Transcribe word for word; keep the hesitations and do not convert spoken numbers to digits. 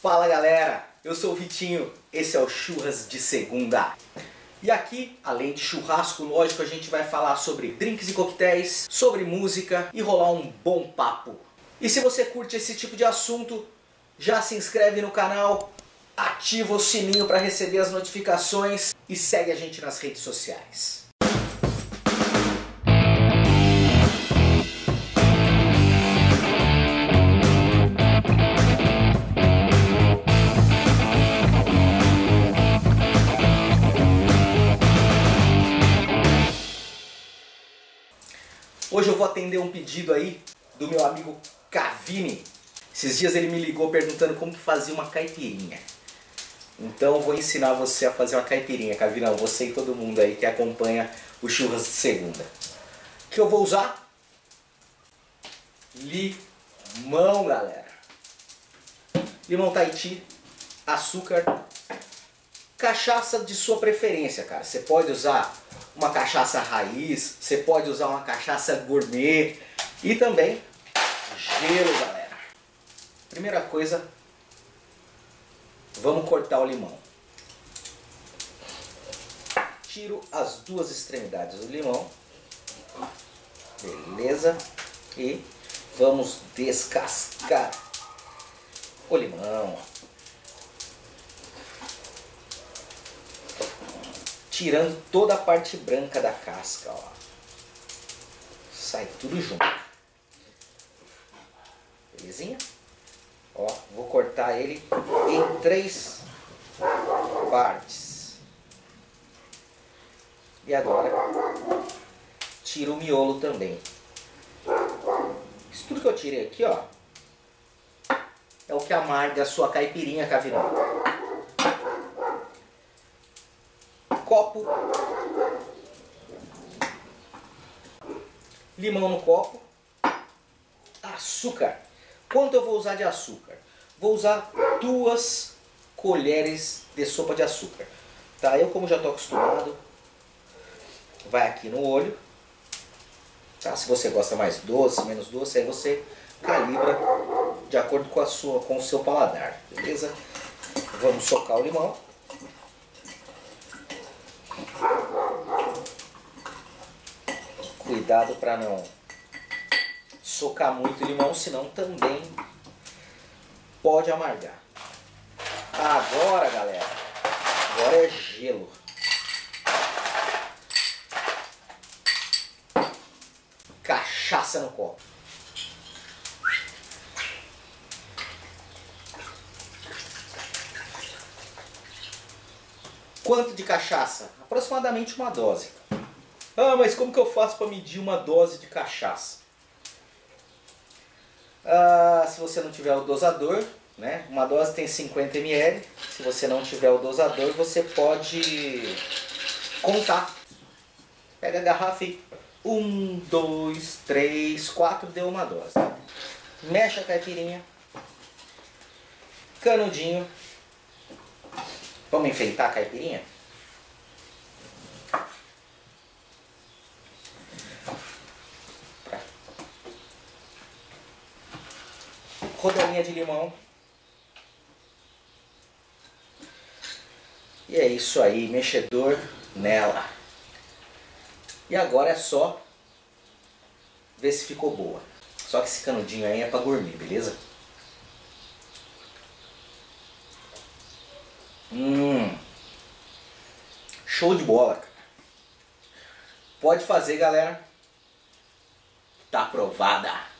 Fala galera, eu sou o Vitinho, esse é o Churras de Segunda. E aqui, além de churrasco, lógico, a gente vai falar sobre drinks e coquetéis, sobre música e rolar um bom papo. E se você curte esse tipo de assunto, já se inscreve no canal, ativa o sininho para receber as notificações e segue a gente nas redes sociais. Hoje eu vou atender um pedido aí do meu amigo Cavini. Esses dias ele me ligou perguntando como que fazia uma caipirinha. Então eu vou ensinar você a fazer uma caipirinha, Cavinão. Você e todo mundo aí que acompanha o Churras de Segunda. O que eu vou usar? Limão, galera. Limão Tahiti, açúcar, cachaça de sua preferência, cara. Você pode usar uma cachaça raiz, você pode usar uma cachaça gourmet e também gelo, galera. Primeira coisa, vamos cortar o limão. Tiro as duas extremidades do limão, beleza? E vamos descascar o limão. Tirando toda a parte branca da casca, ó. Sai tudo junto. Belezinha? Ó, vou cortar ele em três partes. E agora, tiro o miolo também. Isso tudo que eu tirei aqui, ó, é o que amarga a sua caipirinha, Cavinão. Copo, limão no copo, açúcar. Quanto eu vou usar de açúcar? Vou usar duas colheres de sopa de açúcar. Tá? Eu, como já estou acostumado, vai aqui no olho. Tá? Se você gosta mais doce, menos doce, aí você calibra de acordo com a sua, com o seu paladar, beleza? Vamos socar o limão. Cuidado para não socar muito o limão, senão também pode amargar. Agora, galera, agora é gelo. Cachaça no copo. Quanto de cachaça? Aproximadamente uma dose. Ah, mas como que eu faço para medir uma dose de cachaça? Ah, se você não tiver o dosador, né? Uma dose tem cinquenta mililitros. Se você não tiver o dosador, você pode contar. Pega a garrafa e um, dois, três, quatro, deu uma dose. Mexe a caipirinha. Canudinho. Vamos enfeitar a caipirinha? Rodelinha de limão. E é isso aí, mexedor nela. E agora é só ver se ficou boa. Só que esse canudinho aí é pra gourmet, beleza? Hum, show de bola, cara. Pode fazer, galera. Tá aprovada.